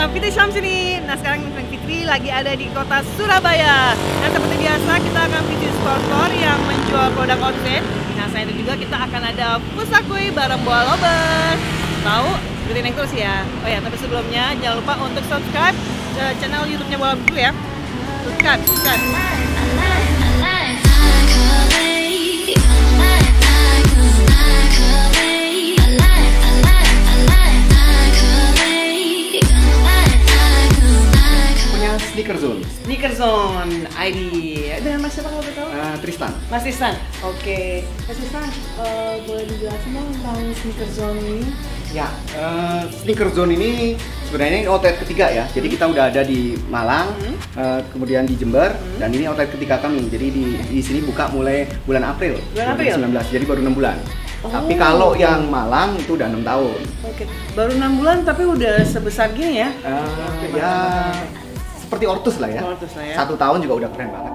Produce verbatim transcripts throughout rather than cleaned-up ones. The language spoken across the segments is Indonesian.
bersama Fitri Syamsini. Nah sekarang Fitri lagi ada di kota Surabaya. Nah seperti biasa kita akan visit store-store yang menjual produk outfit. Nah selain itu juga kita akan ada pusakui bareng Boa Lovers. Tahu? Ikutin yang terus ya. Oh ya, tapi sebelumnya jangan lupa untuk subscribe channel YouTube-nya Boa Lovers dulu ya. Subscribe, subscribe. Sneaker Zone. Sneaker Zone I D. Dengan Mas siapa kalau tahu? Uh, Tristan. Mas Tristan. Oke. Okay. Mas Tristan, uh, boleh dijelasin dong tentang Sneaker Zone ini? Ya, uh, Sneaker Zone ini sebenarnya ini outlet ketiga ya. Jadi kita udah ada di Malang, hmm. uh, kemudian di Jember, hmm. dan ini outlet ketiga kami. Jadi di di sini buka mulai bulan April. Bulan April. dua ribu sembilan belas. Jadi baru enam bulan. Oh. Tapi kalau yang Malang itu udah enam tahun. Oke. Okay. Baru enam bulan tapi udah sebesar gini ya? Uh, okay, ya. Seperti Ortus lah ya. Ortus lah ya. Satu tahun juga udah keren banget.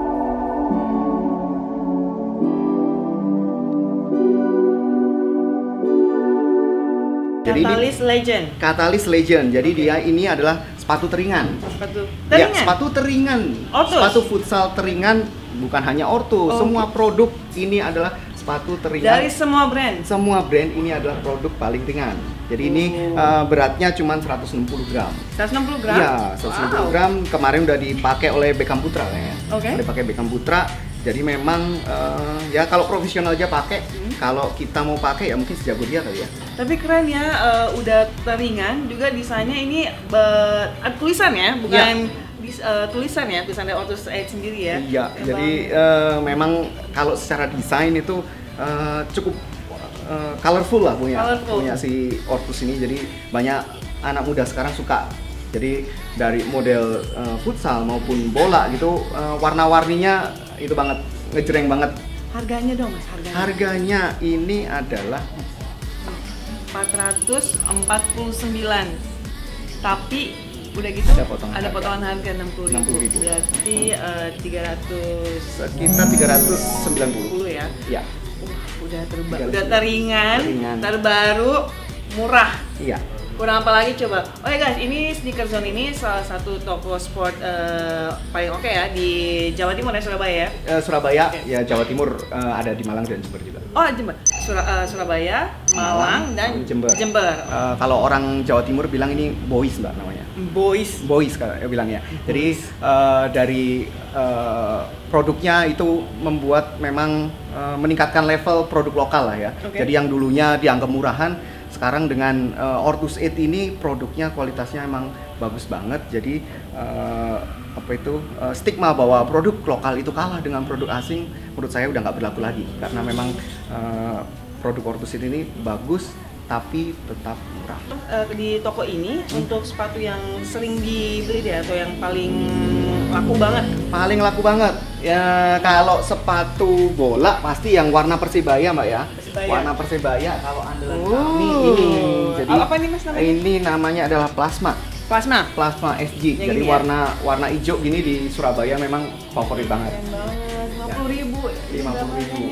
Jadi Catalyst ini, Legend. Catalyst Legend. Jadi okay. dia ini adalah sepatu teringan. Sepatu teringan. Ya, sepatu teringan. Ortus. Sepatu futsal teringan, bukan hanya Ortus. Oh, semua okay. produk ini adalah sepatu teringan. Dari semua brand. Semua brand ini adalah produk paling ringan. Jadi ini uh, beratnya cuma seratus enam puluh gram. seratus enam puluh gram? Iya, seratus enam puluh wow. gram. Kemarin udah dipakai oleh Beckham Putra ya. Oke. Okay. Udah dipakai Beckham Putra. Jadi memang uh, ya kalau profesional aja pakai, hmm. kalau kita mau pakai ya mungkin sejago dia kali ya. Tapi keren ya, uh, udah teringan juga desainnya ini uh, tulisan ya, bukan ya. Dis, uh, tulisan ya, tulisan dari Ortus Aid sendiri ya. Iya, memang. Jadi uh, memang kalau secara desain itu uh, cukup uh, colorful lah punya colorful. punya si Ortus ini. Jadi banyak anak muda sekarang suka. Jadi dari model uh, futsal maupun bola gitu uh, warna-warninya itu banget, ngejreng banget. Harganya dong Mas, harganya. Harganya ini adalah empat ratus empat puluh sembilan. Tapi udah gitu ada potongan, ada harga. potongan harga enam puluh ribu. Berarti uh, tiga ratus sekitar tiga ratus sembilan puluh ya. Iya. Uh, udah terba udah teringan, teringan, terbaru, murah. Iya. Kurang apa lagi coba? Oh ya guys, ini Sneaker Zone ini salah satu toko sport uh, paling oke okay ya di Jawa Timur ya, Surabaya ya? Uh, Surabaya, okay. ya Jawa Timur uh, ada di Malang dan Jember juga. Oh Jember, Sur uh, Surabaya, Malang, Malang dan Jember. Jember. Uh, kalau orang Jawa Timur bilang ini boys mbak namanya. Boys. Boys kalau ya bilangnya. Jadi uh, dari uh, produknya itu membuat memang uh, meningkatkan level produk lokal lah ya. Okay. Jadi yang dulunya dianggap murahan, sekarang dengan uh, Ortus Aid ini produknya kualitasnya emang bagus banget. Jadi uh, apa itu uh, stigma bahwa produk lokal itu kalah dengan produk asing menurut saya udah nggak berlaku lagi karena memang uh, produk Ortus Aid ini bagus tapi tetap murah. Uh, di toko ini hmm. untuk sepatu yang sering dibeli deh atau yang paling laku banget? Paling laku banget ya kalau sepatu bola pasti yang warna Persibaya mbak ya. Persibaya. Warna Persibaya kalau andalan oh. kami ini. Jadi apa nih mas namanya? Ini namanya adalah Plasma. Plasma. Plasma S G. Yang Jadi ya? warna warna hijau gini di Surabaya memang favorit banget. Keren banget. lima puluh ribu. lima puluh ribu.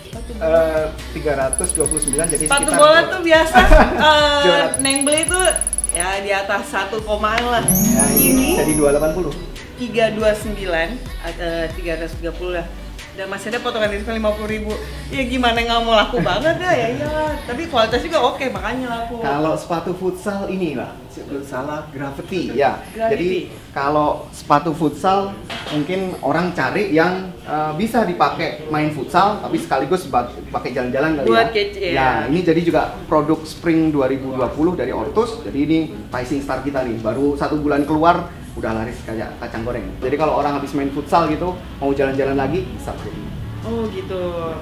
Uh, tiga ratus dua puluh sembilan jadi sepatu sekitar bola tuh biasa uh, Neng beli tuh ya di atas satu komaan lah. Ya, ini jadi dua ratus delapan puluh. tiga ratus dua puluh sembilan uh, tiga ratus tiga puluh lah. Dan masih ada potongan diskon lima puluh ribu. Ya gimana nggak mau laku banget dah ya iyalah. Tapi kualitas juga oke makanya laku. Kalau sepatu futsal ini lah, salah Gravity ya. Gravity. Jadi kalau sepatu futsal mungkin orang cari yang uh, bisa dipakai main futsal tapi sekaligus pakai jalan-jalan kali buat ya. Kece, ya. Ya, ini jadi juga produk Spring dua ribu dua puluh dari Ortus. Jadi ini rising star kita nih, baru satu bulan keluar udah laris kayak kacang goreng. Jadi kalau orang habis main futsal gitu, mau jalan-jalan lagi bisa beli. Oh gitu.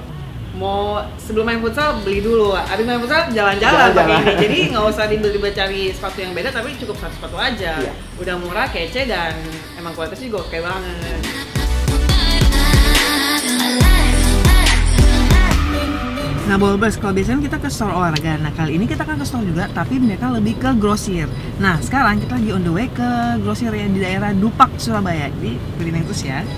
Mau sebelum main futsal beli dulu, habis main futsal jalan-jalan pakai ini. Jadi nggak usah dibeli cari sepatu yang beda, tapi cukup satu sepatu aja. Iya. Udah murah, kece dan emang kualitasnya juga oke banget. Nah, Bolbers, kalau biasanya kita ke store olahraga, nah kali ini kita akan ke store juga, tapi mereka lebih ke grosir. Nah, sekarang kita lagi on the way ke grosir yang di daerah Dupak, Surabaya. Jadi, beli terus ya.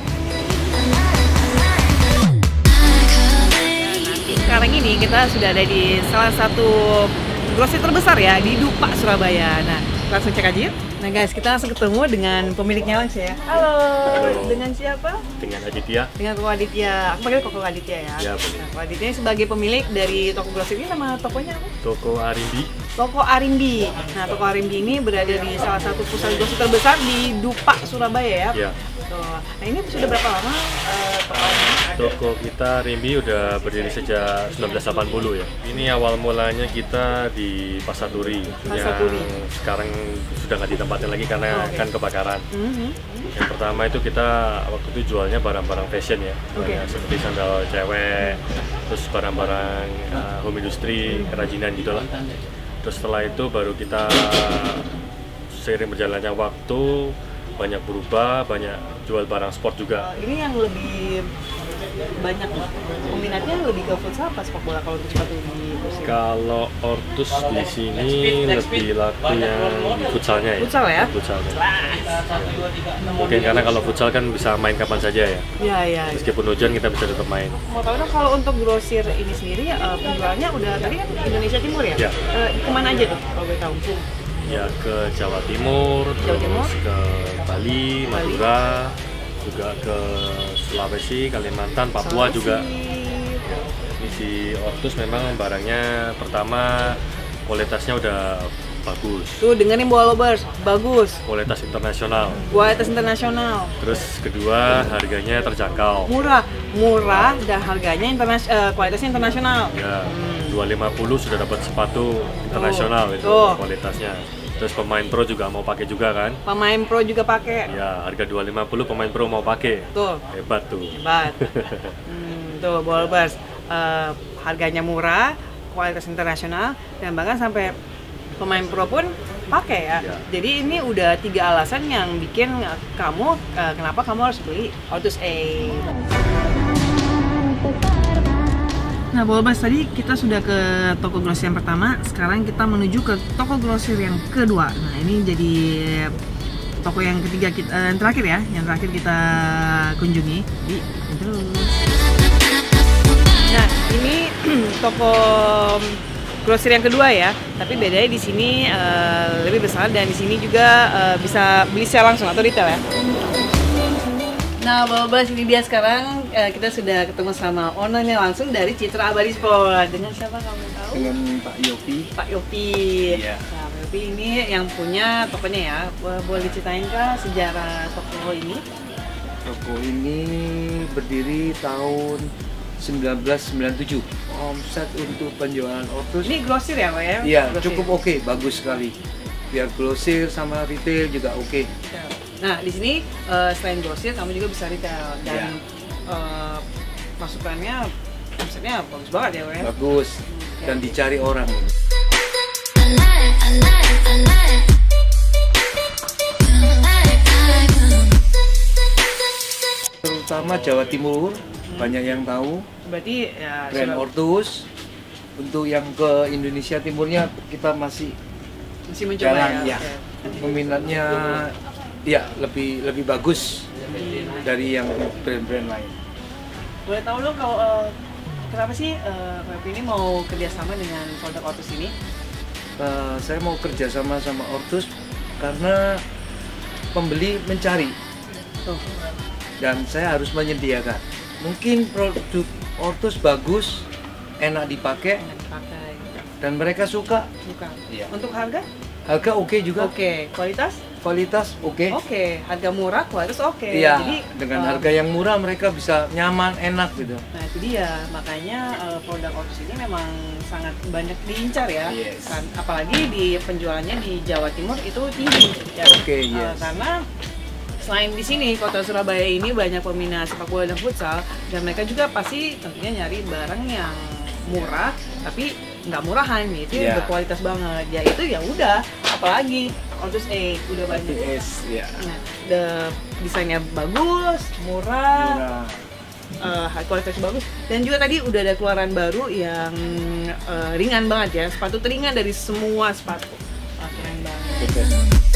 Sekarang ini kita sudah ada di salah satu grosir terbesar ya, di Dupak, Surabaya. Nah, langsung cek aja yuk. Nah guys, kita langsung ketemu dengan pemiliknya langsung ya. Halo, Halo. Dengan siapa? Dengan Aditya. Dengan Koko Aditya. Aku panggil Koko Aditya ya. Ya, boleh. Nah, Koko Aditya sebagai pemilik dari toko grosir ini, nama tokonya apa? Toko Arimbi. Toko Arimbi. Nah, Toko Arimbi ini berada di salah satu pusat grosir terbesar di Dupak, Surabaya ya. Ya. Tuh. Nah, ini sudah berapa lama uh, tokonya? Toko kita Arimbi udah berdiri sejak seribu sembilan ratus delapan puluh ya. Ini awal mulanya kita di Pasar Turi, Pasar yang Turi. sekarang sudah nggak ditempatin lagi karena Oh, okay. kan kebakaran. Mm-hmm. Yang pertama itu kita waktu itu jualnya barang-barang fashion ya, Okay. Banyak seperti sandal cewek, terus barang-barang uh, home industry, kerajinan gitulah. Terus setelah itu baru kita seiring berjalannya waktu banyak berubah, banyak jual barang sport juga. Uh, ini yang lebih banyak peminatnya lebih ke futsal apa sepak bola kalau untuk sepatu di grosir? Kalau Ortus di sini lebih laku yang futsalnya ya. Futsal ya? Futsalnya. Mungkin karena kalau futsal kan bisa main kapan saja ya. Iya, iya. Meskipun hujan kita bisa tetap main. Mau tahu dong kalau untuk grosir ini sendiri uh, penjualannya udah tadi kan Indonesia Timur ya? Ya. Uh, kemana aja tuh kalau boleh tahu? Ya ke Jawa Timur, Jawa terus Timur. ke Bali, Madura, juga ke Sulawesi, Kalimantan, Papua Sulawesi. juga. Ini si Ortus memang barangnya pertama kualitasnya udah bagus, Tuh dengerin Bola Lovers, bagus. kualitas internasional. Kualitas internasional. Terus kedua harganya terjangkau. Murah, murah dan harganya internas uh, kualitasnya internasional. Ya, dua ratus lima puluh sudah dapat sepatu internasional itu Tuh. kualitasnya. Terus pemain pro juga mau pakai juga kan? Pemain pro juga pakai. Ya, harga dua ratus lima puluh pemain pro mau pakai. Tuh. Hebat tuh. Hebat. hmm, tuh Bola Lovers, uh, harganya murah, kualitas internasional dan bahkan sampai pemain pro pun pakai ya. Ya. Jadi ini udah tiga alasan yang bikin uh, kamu uh, kenapa kamu harus beli Ortus A. Nah, Bolbas, tadi kita sudah ke toko grosir yang pertama, sekarang kita menuju ke toko grosir yang kedua. Nah, ini jadi toko yang ketiga kita, eh, yang terakhir ya, yang terakhir kita kunjungi di terus. Nah, ini toko grosir yang kedua ya, tapi bedanya di sini uh, lebih besar dan di sini juga uh, bisa beli secara langsung atau retail ya. Nah, Bolbas, ini dia sekarang uh, kita sudah ketemu sama ownernya langsung dari Citra Abadi Sport. Dengan siapa kamu tahu? Dengan Pak Yopi. Pak Yopi. Iya. Nah, Pak Yopi ini yang punya tokonya ya. Boleh diceritain kah sejarah toko ini? Toko ini berdiri tahun seribu sembilan ratus sembilan puluh tujuh. Omset untuk penjualan Ortus. Ini grosir ya, Pak ya? Iya, Grosir. cukup oke, bagus sekali. Biar grosir sama retail juga oke. Nah, di sini uh, selain grosir, kamu juga bisa retail dan Iya. uh, masukannya, omsetnya bagus banget ya, Pak ya? Bagus dan dicari orang. Terutama Jawa Timur banyak yang tahu Berarti ya brand sudah- Ortus. Untuk yang ke Indonesia Timurnya kita masih masih mencoba jalan ya. ya. Oke. Peminatnya ya lebih lebih bagus dari yang brand-brand lain. Boleh tahu dong kalau uh, kenapa sih uh, Pak Yopi ini mau kerjasama dengan produk Ortus ini? Uh, saya mau kerja sama sama Ortus karena pembeli mencari Tuh. dan saya harus menyediakan. Mungkin produk Ortus bagus, enak dipakai Enak dipakai. dan mereka suka. Bukan. Iya. Untuk harga? Harga oke juga, Oke. Kualitas? kualitas oke. Oke. Harga murah, kualitas oke. Iya, Jadi dengan uh, harga yang murah mereka bisa nyaman, enak gitu. Nah itu dia, makanya uh, produk Ortus ini memang sangat banyak diincar ya. Yes. Kan, apalagi di penjualannya di Jawa Timur itu tinggi ya. Oke, Uh, yes. karena selain di sini kota Surabaya ini banyak peminat sepak bola dan futsal dan mereka juga pasti tentunya nyari barang yang murah tapi nggak murahan itu Yeah. berkualitas banget. Ya itu ya udah, apalagi Ortus A udah banyak. Yes, ya. Nah, the desainnya bagus, murah, Murah. uh, kualitasnya bagus dan juga tadi udah ada keluaran baru yang uh, ringan banget ya, sepatu teringan dari semua sepatu. Wah, keren banget. Betul.